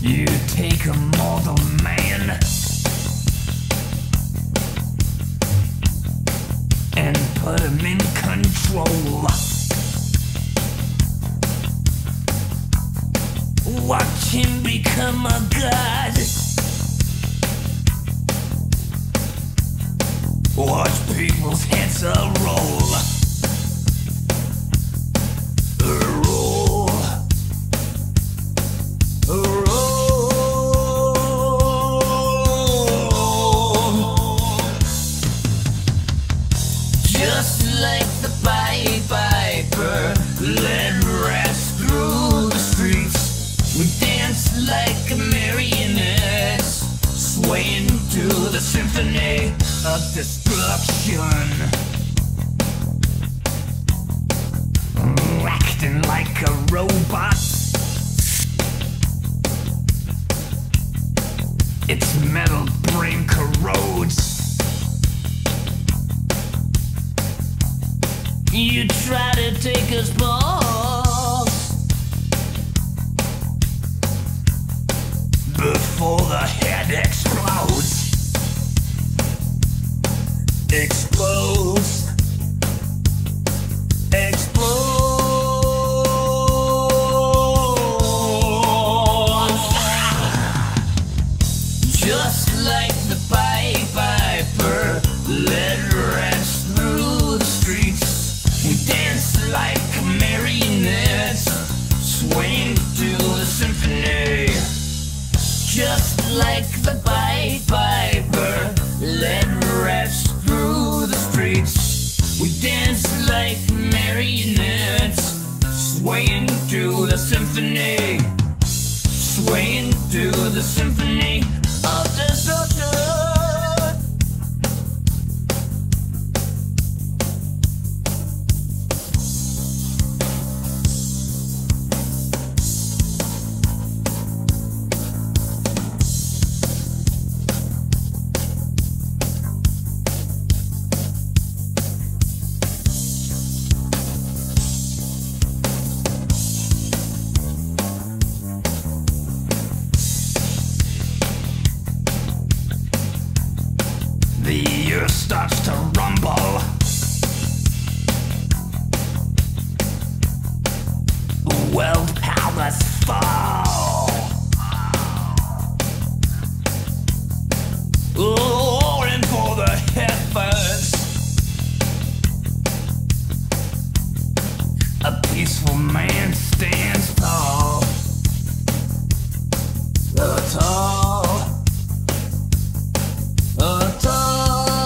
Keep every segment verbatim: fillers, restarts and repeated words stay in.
You take a mortal man and put him in control. Watch him become a god. Watch people's heads a roll. A roll. A roll. Just like the Pied Piper, led rats through the streets. We dance like marionettes, swaying to the symphony of destruction. Acting like a robot. Its metal brain corrodes. You try to take us balls before the head explodes. Explodes. Explodes. Just like the Pied Piper, led rats through the streets. We dance like marionettes, swaying to the symphony. Just like the Pied Piper, led rats through the streets. We dance like marionettes, swaying to the symphony. Swaying to the symphony of destruction. The earth starts to rumble. World powers fall. Roaring for the heavens. A peaceful man stands tall. Uh, tall. Uh, tall.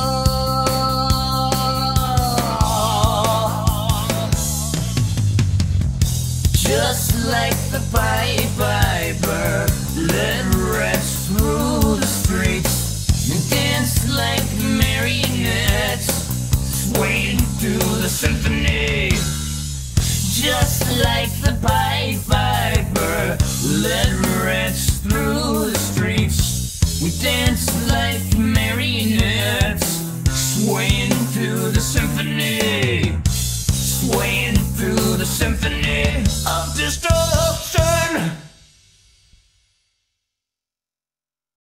Just like the Pied Piper, led rats through the streets. And dance like marionettes, swaying to the symphony. Just like the Pied Piper, led rats through the streets. We dance like marionettes, swaying to the symphony. Swaying through the symphony of destruction.